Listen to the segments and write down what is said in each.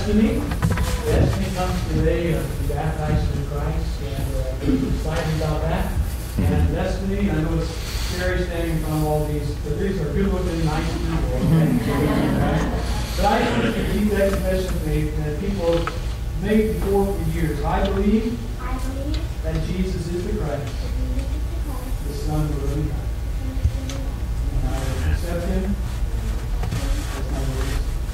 Destiny. Destiny comes today to be baptized in Christ, and we're excited about that. And Destiny, I know it's scary standing in front of all these, but these are good-looking, nice people. Okay? But I just want to keep that confession of faith that people have made before for years. I believe that Jesus is the Christ, the Son of the living God. And I will accept Him as my Lord.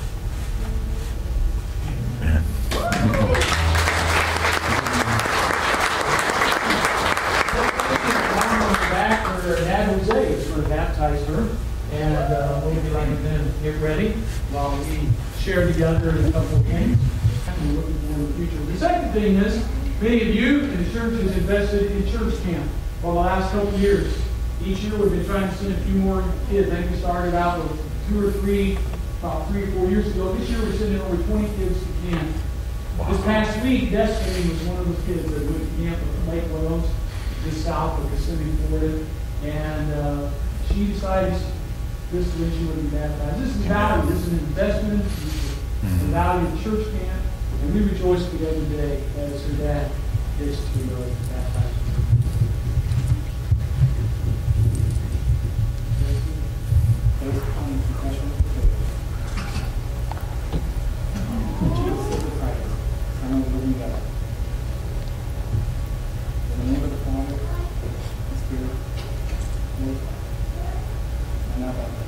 Her dad Jose is going to baptize her, and we'll be letting them get ready while we share together a couple of things. And looking forward to the future. The second thing is, many of you in the church has invested in church camp for the last couple of years. Each year we've been trying to send a few more kids. I think we started out with 2 or 3, about 3 or 4 years ago. This year we're sending over 20 kids to camp. This past week, Destiny was one of those kids that went to camp at Lake Willows, just south of Kissimmee, Florida. And she decides this is when she would be baptized. This is value. This is an investment. This is the value of church camp. And we rejoice together today as her dad gets to baptize her. Jesus is the Christ, Son of the living God. In the name of the Father, the Spirit, and the Holy Spirit. And now,